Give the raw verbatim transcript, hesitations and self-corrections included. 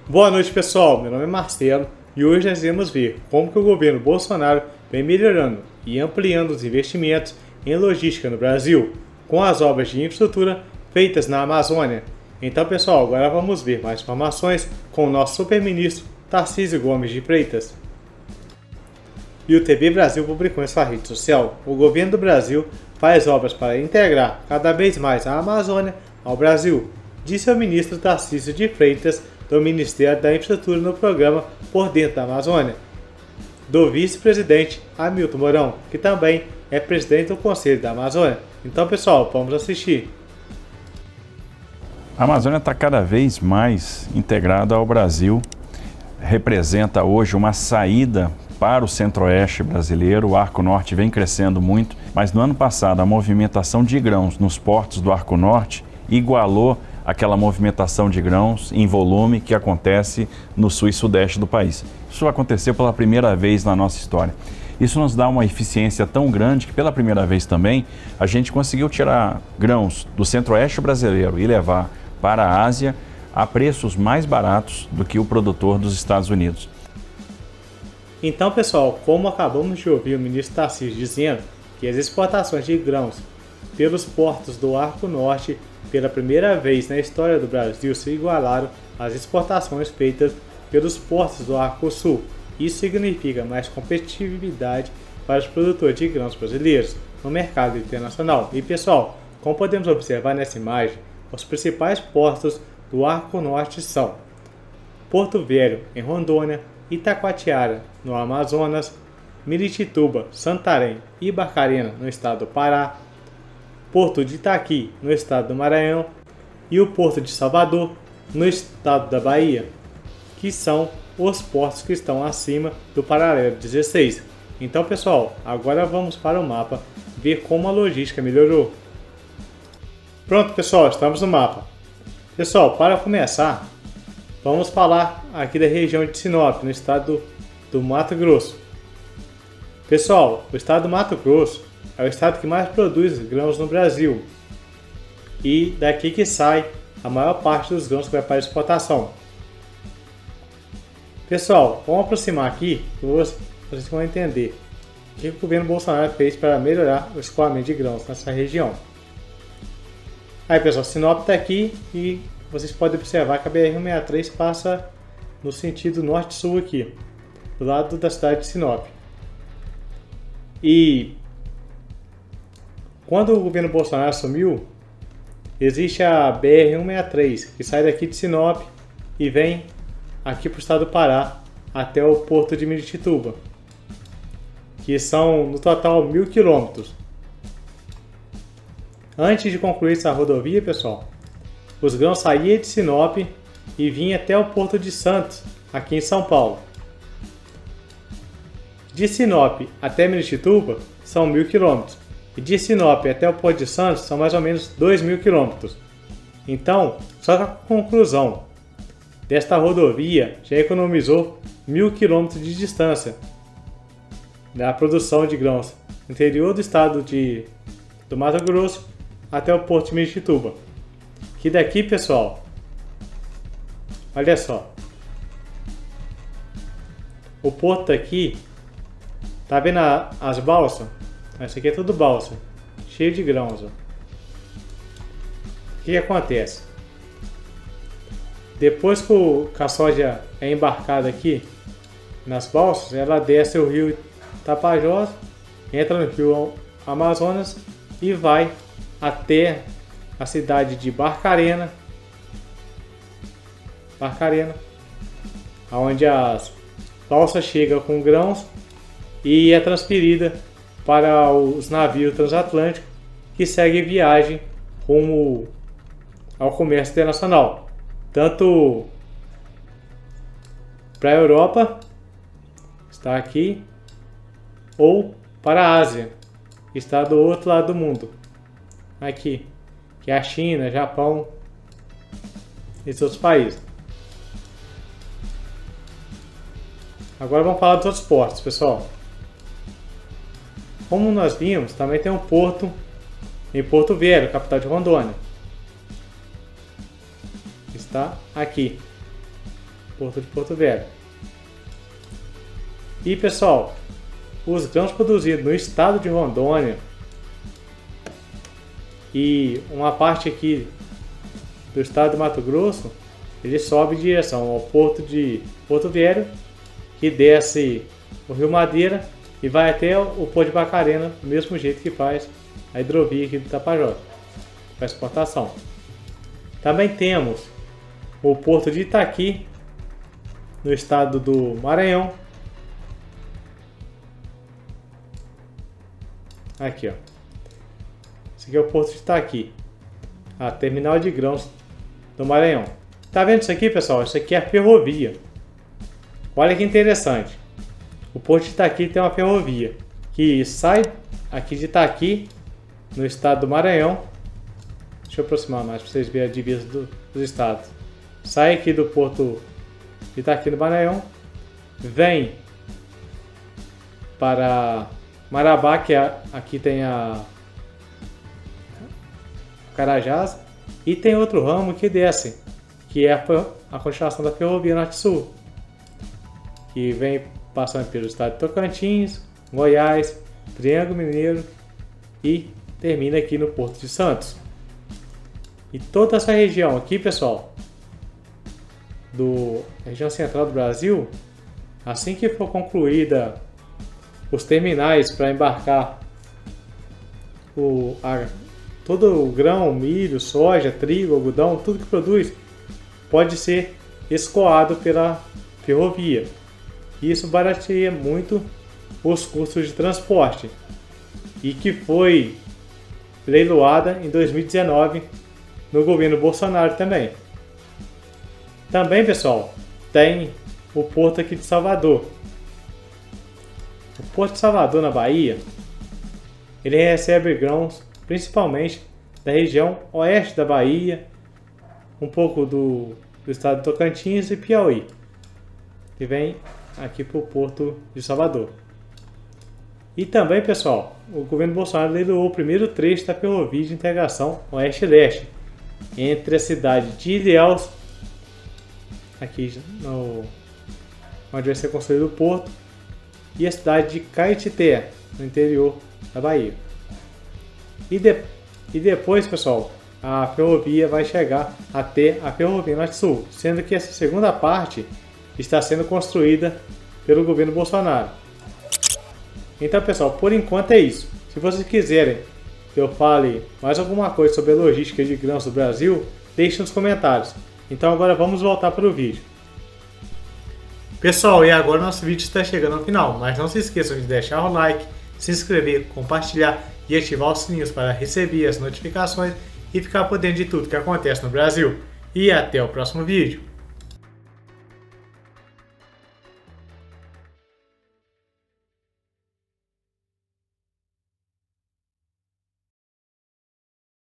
Boa noite, pessoal, meu nome é Marcelo e hoje nós iremos ver como que o governo Bolsonaro vem melhorando e ampliando os investimentos em logística no Brasil, com as obras de infraestrutura feitas na Amazônia. Então, pessoal, agora vamos ver mais informações com o nosso super-ministro Tarcísio Gomes de Freitas. E o T V Brasil publicou em sua rede social: o governo do Brasil faz obras para integrar cada vez mais a Amazônia ao Brasil, disse o ministro Tarcísio de Freitas do Ministério da Infraestrutura no programa Por Dentro da Amazônia, do vice-presidente Hamilton Mourão, que também é presidente do Conselho da Amazônia. Então, pessoal, vamos assistir. A Amazônia está cada vez mais integrada ao Brasil, representa hoje uma saída para o centro-oeste brasileiro. O Arco Norte vem crescendo muito, mas no ano passado a movimentação de grãos nos portos do Arco Norte igualou aquela movimentação de grãos em volume que acontece no sul e sudeste do país. Isso aconteceu pela primeira vez na nossa história. Isso nos dá uma eficiência tão grande que pela primeira vez também a gente conseguiu tirar grãos do centro-oeste brasileiro e levar para a Ásia a preços mais baratos do que o produtor dos Estados Unidos. Então, pessoal, como acabamos de ouvir o ministro Tarcísio dizendo que as exportações de grãos pelos portos do Arco Norte pela primeira vez na história do Brasil se igualaram às exportações feitas pelos portos do Arco Sul. Isso significa mais competitividade para os produtores de grãos brasileiros no mercado internacional. E, pessoal, como podemos observar nessa imagem, os principais portos do Arco Norte são Porto Velho, em Rondônia, Itacoatiara, no Amazonas, Miritituba, Santarém e Barcarena, no estado do Pará, Porto de Itaqui, no estado do Maranhão, e o Porto de Salvador, no estado da Bahia, que são os portos que estão acima do paralelo dezesseis. Então, pessoal, agora vamos para o mapa ver como a logística melhorou. Pronto, pessoal, estamos no mapa. Pessoal, para começar, vamos falar aqui da região de Sinop, no estado do Mato Grosso. Pessoal, o estado do Mato Grosso é o estado que mais produz grãos no Brasil. E daqui que sai a maior parte dos grãos que vai para exportação. Pessoal, vamos aproximar aqui para vocês vão entender o que o governo Bolsonaro fez para melhorar o escoamento de grãos nessa região. Aí, pessoal, Sinop está aqui e vocês podem observar que a B R cento e sessenta e três passa no sentido norte-sul aqui, do lado da cidade de Sinop. E quando o governo Bolsonaro assumiu, existe a B R cento e sessenta e três, que sai daqui de Sinop e vem aqui para o estado do Pará, até o porto de Miritituba, que são no total mil quilômetros. Antes de concluir essa rodovia, pessoal, os grãos saíam de Sinop e vinham até o porto de Santos, aqui em São Paulo. De Sinop até Miritituba são mil quilômetros. E de Sinop até o Porto de Santos são mais ou menos dois mil quilômetros. Então, só a conclusão desta rodovia já economizou mil quilômetros de distância da produção de grãos no interior do estado de, do Mato Grosso até o Porto de Miritituba. Que daqui, pessoal, olha só, o porto aqui, tá vendo a, as balsas? Essa aqui é tudo balsa, cheio de grãos. Ó. O que, que acontece? Depois que, o, que a soja é embarcada aqui nas balsas, ela desce o rio Tapajós, entra no rio Amazonas e vai até a cidade de Barcarena, Barcarena, onde as balsas chegam com grãos e é transferida para os navios transatlânticos que seguem viagem rumo ao comércio internacional, tanto para a Europa, está aqui, ou para a Ásia, que está do outro lado do mundo, aqui, que é a China, Japão e outros países. Agora vamos falar dos outros portos, pessoal. Como nós vimos, também tem um porto em Porto Velho, capital de Rondônia. Está aqui. Porto de Porto Velho. E pessoal, os grãos produzidos no estado de Rondônia e uma parte aqui do estado de Mato Grosso, ele sobe em direção ao Porto de Porto Velho, que desce o Rio Madeira e vai até o Porto de Barcarena, do mesmo jeito que faz a hidrovia aqui do Tapajós, para exportação. Também temos o Porto de Itaqui, no estado do Maranhão. Aqui, ó. Esse aqui é o Porto de Itaqui, a terminal de grãos do Maranhão. Tá vendo isso aqui, pessoal? Isso aqui é a ferrovia. Olha que interessante. O Porto de Itaqui tem uma ferrovia que sai aqui de Itaqui, no estado do Maranhão. Deixa eu aproximar mais para vocês verem a divisa do, dos estados. Sai aqui do Porto de Itaqui no Maranhão, vem para Marabá, que é, aqui tem a Carajás, e tem outro ramo que desce, que é a, a continuação da ferrovia Norte-Sul, que vem passando pelo estado de Tocantins, Goiás, Triângulo Mineiro e termina aqui no Porto de Santos. E toda essa região aqui, pessoal, do região central do Brasil, assim que for concluída os terminais para embarcar o, a, todo o grão, milho, soja, trigo, algodão, tudo que produz pode ser escoado pela ferrovia. Isso barateia muito os custos de transporte e que foi leiloada em dois mil e dezenove no governo Bolsonaro também. Também, pessoal, tem o porto aqui de Salvador. O Porto de Salvador, na Bahia, ele recebe grãos principalmente da região oeste da Bahia, um pouco do, do estado de Tocantins e Piauí, que vem aqui para o Porto de Salvador. E também, pessoal, o governo Bolsonaro leiloou o primeiro trecho da ferrovia de integração oeste-leste, entre a cidade de Ilhéus, aqui no, onde vai ser construído o porto, e a cidade de Caetité, no interior da Bahia. E, de, e depois, pessoal, a ferrovia vai chegar até a Ferrovia Norte-Sul, sendo que essa segunda parte está sendo construída pelo governo Bolsonaro. Então, pessoal, por enquanto é isso. Se vocês quiserem que eu fale mais alguma coisa sobre a logística de grãos do Brasil, deixe nos comentários. Então agora vamos voltar para o vídeo. Pessoal, e agora nosso vídeo está chegando ao final, mas não se esqueçam de deixar o like, se inscrever, compartilhar e ativar os sininhos para receber as notificações e ficar por dentro de tudo que acontece no Brasil. E até o próximo vídeo.